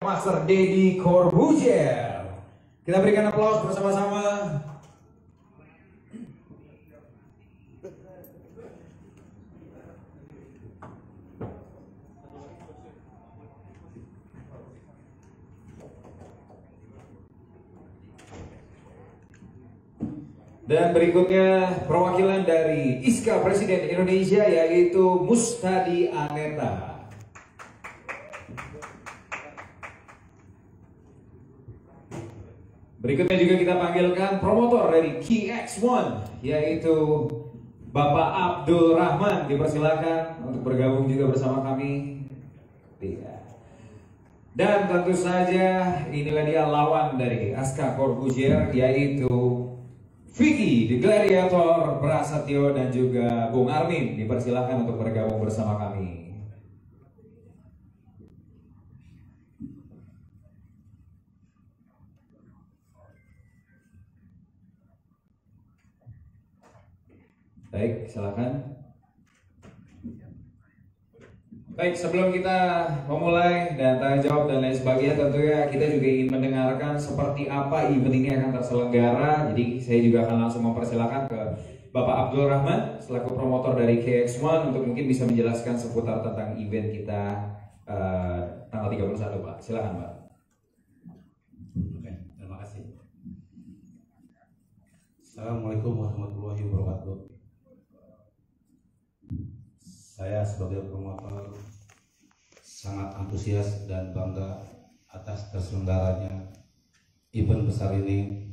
Master Deddy Corbuzier. Kita berikan aplaus bersama-sama. Dan berikutnya perwakilan dari ISKA Presiden Indonesia yaitu Mustadi Aneta. Berikutnya juga kita panggilkan promotor dari KX1 yaitu Bapak Abdul Rahman, dipersilakan untuk bergabung juga bersama kami. Dan tentu saja inilah dia lawan dari ISKA Corbuzier yaitu Vicky, The Gladiator, Prasetyo dan juga Bung Armin, dipersilakan untuk bergabung bersama kami. Baik, silakan. Baik, sebelum kita memulai dan tanya jawab dan lain sebagainya, tentunya kita juga ingin mendengarkan seperti apa event ini akan terselenggara. Jadi saya juga akan langsung mempersilahkan ke Bapak Abdul Rahman selaku promotor dari KX1 untuk mungkin bisa menjelaskan seputar tentang event kita tanggal 31, Pak. Silakan, Pak. Oke, terima kasih. Assalamualaikum warahmatullahi wabarakatuh. Saya sebagai promotor sangat antusias dan bangga atas terselenggaranya event besar ini,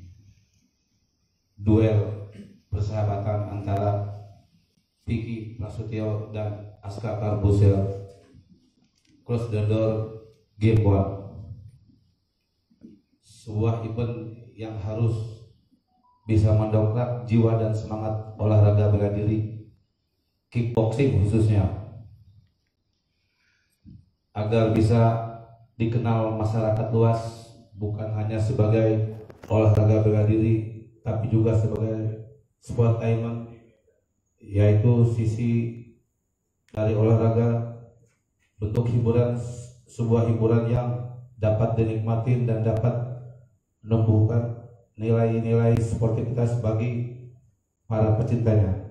duel persahabatan antara Vicky Prasetyo dan ISKA Corbuzier, Close the Door Game 1. Sebuah event yang harus bisa mendongkrak jiwa dan semangat olahraga bela diri, kickboxing khususnya, agar bisa dikenal masyarakat luas bukan hanya sebagai olahraga bela diri tapi juga sebagai sportainment, yaitu sisi dari olahraga, bentuk hiburan, sebuah hiburan yang dapat dinikmati dan dapat menumbuhkan nilai-nilai sportivitas bagi para pecintanya.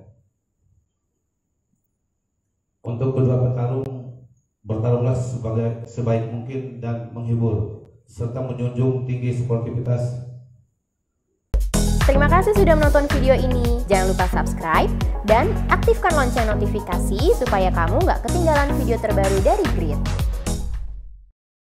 Untuk kedua petarung, bertarunglah sebaik mungkin dan menghibur serta menjunjung tinggi sportivitas. Terima kasih sudah menonton video ini. Jangan lupa subscribe dan aktifkan lonceng notifikasi supaya kamu nggak ketinggalan video terbaru dari Grid.